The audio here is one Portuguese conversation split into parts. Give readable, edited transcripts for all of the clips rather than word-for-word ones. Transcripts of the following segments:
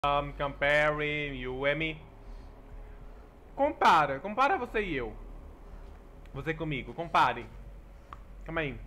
Compare you and me. Compara você e eu. Você comigo, compare. Calma aí.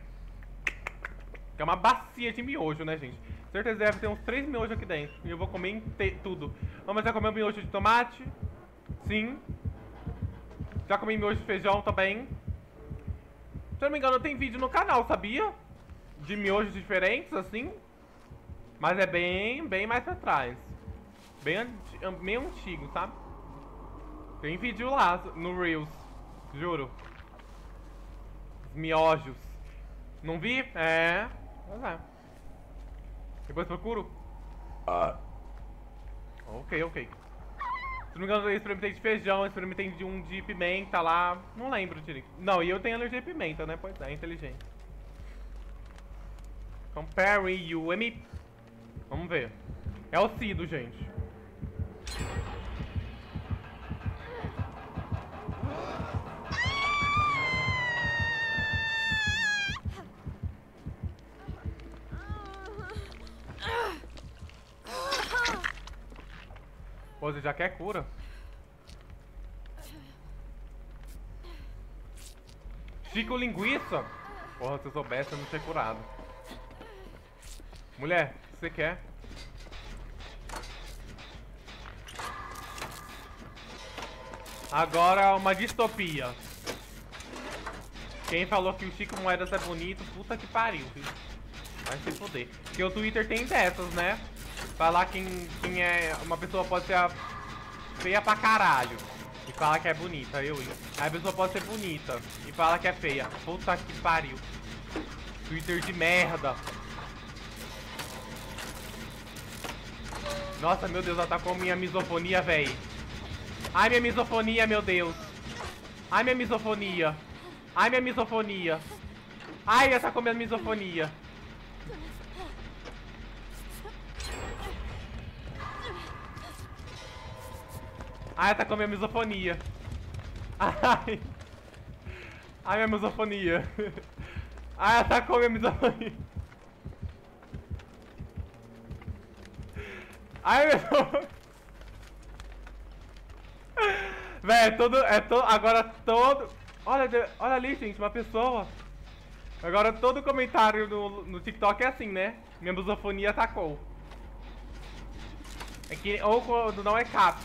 É uma bacia de miojo, né, gente? Certeza deve ter uns 3 miojos aqui dentro. E eu vou comer tudo. Vamos já comer um miojo de tomate? Sim. Já comi miojo de feijão também. Se eu não me engano, tem vídeo no canal, sabia? De miojos diferentes, assim. Mas é bem mais pra trás. Bem antigo, sabe? Tem vídeo lá no Reels. Juro. Os miojos. Não vi? É. Mas é. Depois procuro? Ok. Se não me engano, eu experimentei de feijão, experimentei de um de pimenta lá. Não lembro direito. Não, e eu tenho alergia a pimenta, né? Pois é, inteligente. Compare you and me. Vamos ver. É o Cido, gente. Pô, você já quer cura? Chico linguiça? Porra, se eu soubesse eu não tinha curado. Mulher, o que você quer? Agora uma distopia. Quem falou que o Chico Moedas é bonito, puta que pariu, filho. Vai se foder. Porque o Twitter tem dessas, né? Falar quem é... Uma pessoa pode ser feia pra caralho e fala que é bonita, Aí a pessoa pode ser bonita e fala que é feia. Puta que pariu. Twitter de merda. Nossa, meu Deus, atacou minha misofonia, véi. Ai, minha misofonia, meu Deus. Ai, minha misofonia. Ai, minha misofonia. Ai, atacou minha misofonia. Ai, atacou minha misofonia. Ai. Ai, minha misofonia. Ai, atacou minha misofonia. Ai, meu Deus. Véi, agora todo... Olha ali, gente, uma pessoa. Agora todo comentário no TikTok é assim, né? Minha misofonia atacou. É que... Ou quando não é cap.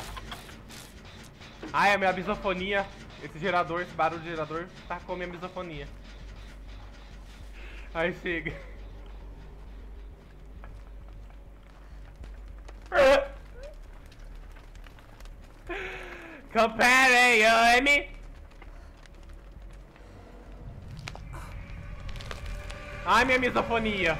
Ai, a minha misofonia. Esse gerador, esse barulho de gerador tacou minha misofonia. Aí chega. Compare you and me. Ai, minha misofonia.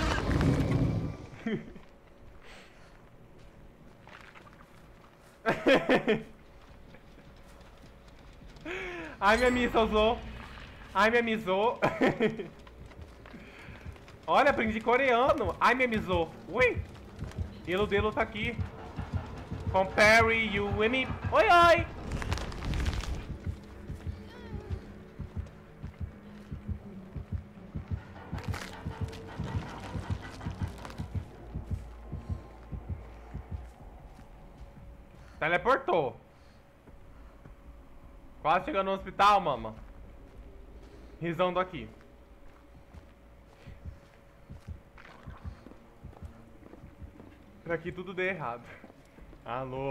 Ai, minha misozou. Ai, minha misou. Olha, aprendi coreano. Ai, minha misou. Ui. Elo dele tá aqui. Compare you and me. Oi. Teleportou. Quase chegando no hospital, mama. Risando aqui. Pra aqui tudo deu errado. Alô.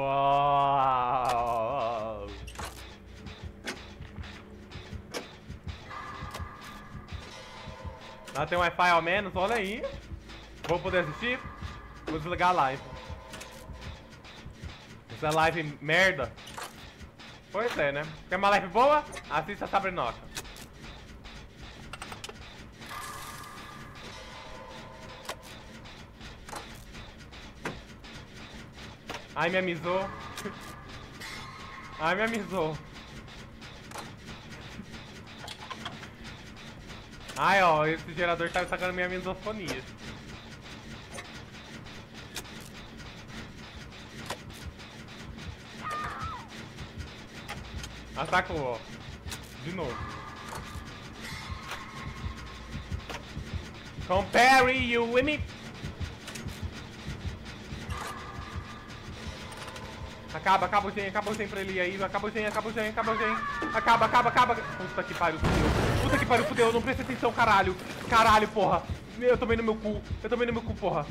Lá tem Wi-Fi ao menos, olha aí. Vou poder assistir? Vou desligar a live. Essa live merda. Pois é, né? Quer uma live boa? Assista a Sabrinoca. Ai, me amizou. Ai, me amizou. Ai, ó, esse gerador tá sacando minha misofonia. Atacou, ó. De novo. Compare you with me. Acaba o gen pra ele aí. Acaba o gen. Acaba. Puta que pariu, fudeu. Eu não prestei atenção, caralho. Caralho, porra. Eu tomei no meu cu, porra.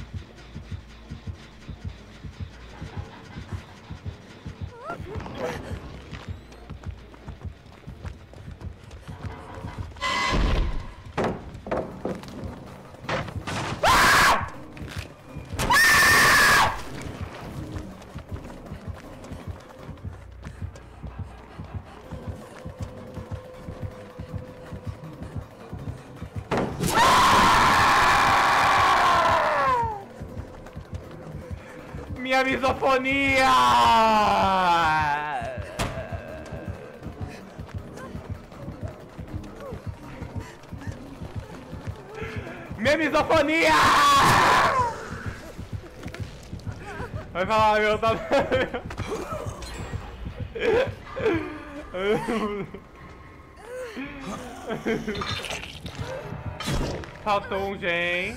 Minha misofonia! Minha misofonia! Vai falar, meu, tá... Faltou um gen.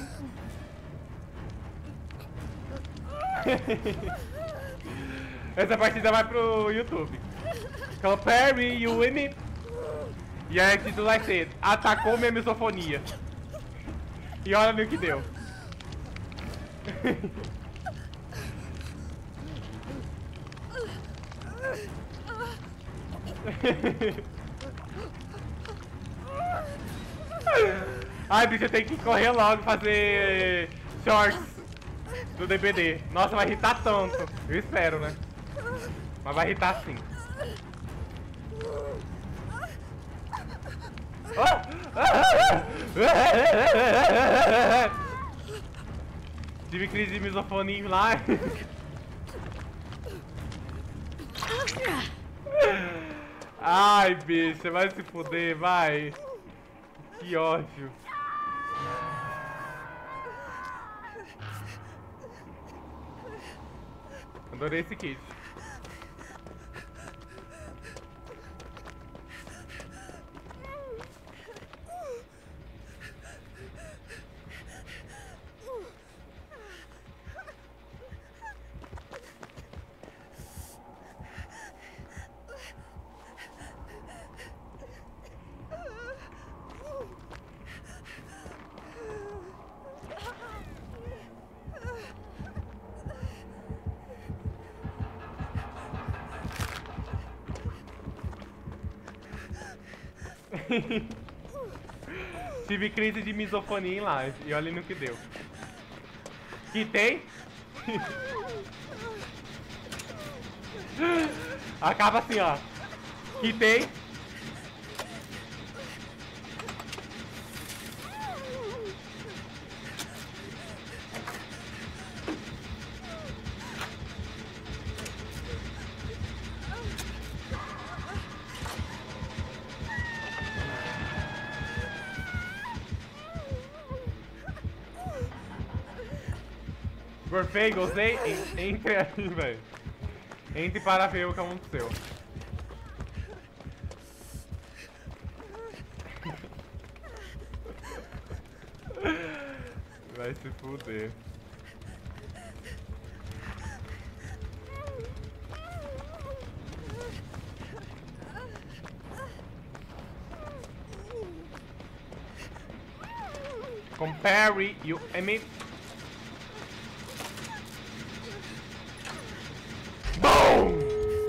Essa partida vai pro YouTube. Compare you and me. E aí, título vai ser: atacou minha misofonia. E olha no que deu. Ai, bicho, eu tenho que correr logo fazer shorts do DBD. Nossa, vai irritar tanto. Eu espero, né? Mas vai irritar sim. Tive crise de misofonia lá. Ai, bicho, vai se fuder, vai. Que ódio. Adorei esse kit. Tive crise de misofonia em live e olha no que deu. Quitei. Acaba assim, ó. Quitei. Gorfei, gostei. Entre aí, velho. Entre para ver o que aconteceu. Vai se fuder. Compare you and me. Boom!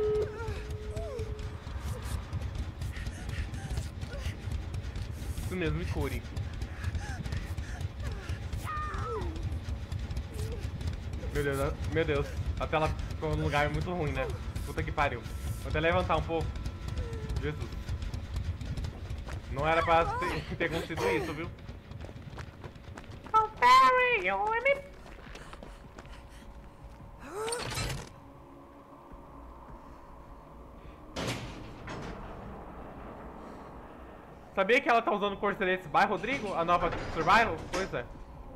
Isso mesmo, me cure. Meu Deus, a tela ficou num lugar muito ruim, né? Puta que pariu. Vou até levantar um pouco. Jesus. Não era pra ter acontecido isso, viu? Compare you and me. Sabia que ela tá usando Corcelete by Rodrigo? A nova Survival? Pois é.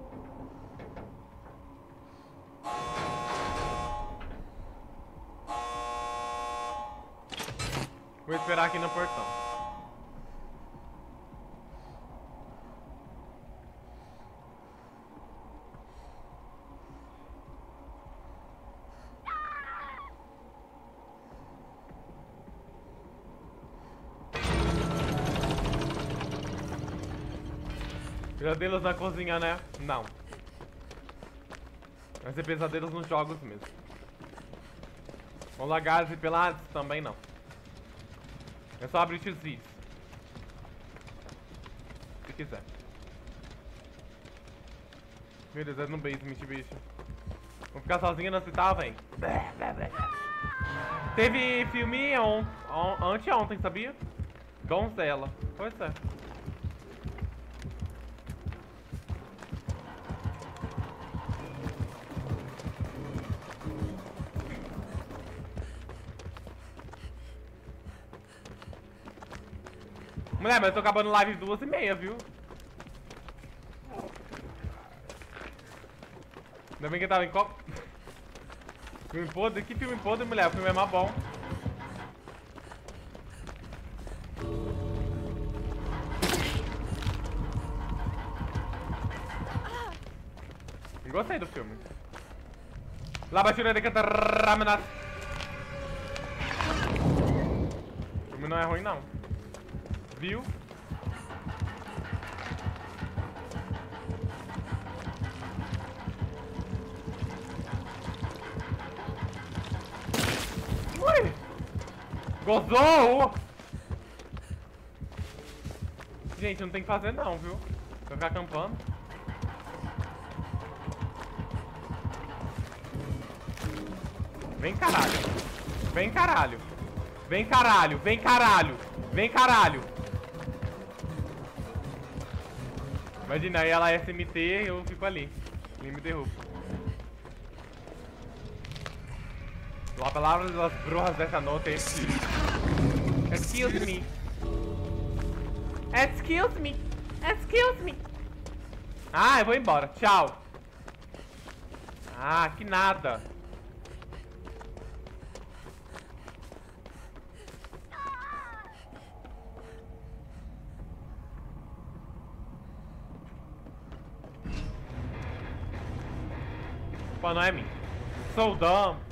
Vou esperar aqui no portão. Pesadelos na cozinha, né? Não. Vai ser pesadelos nos jogos mesmo. Ou lagares e pelados também não. É só abrir os vídeos. Se quiser. Meu Deus, é no basement, bicho. Vou ficar sozinha no hospital, véi. Teve filme anteontem, sabia? Donzela. Pois é. Mulher, mas eu tô acabando live 2h30, viu? Ainda bem que eu tava em copo. Filme podre? Que filme podre, mulher? O filme é mó bom. Gostei do filme. Labachura de Catarramanas. O filme não é ruim, não. Viu? Ui! Gozou! Gente, não tem que fazer não, viu? Vai ficar acampando. Vem caralho. Vem caralho. Vem caralho. Vem caralho. Vem caralho. Imagina, aí ela é SMT e eu fico ali. Ele me derruba. A palavra das brujas dessa noite é excuse me. Excuse me. Excuse me. Ah, eu vou embora. Tchau. Ah, que nada. Pô, não é mim. Sou dumb.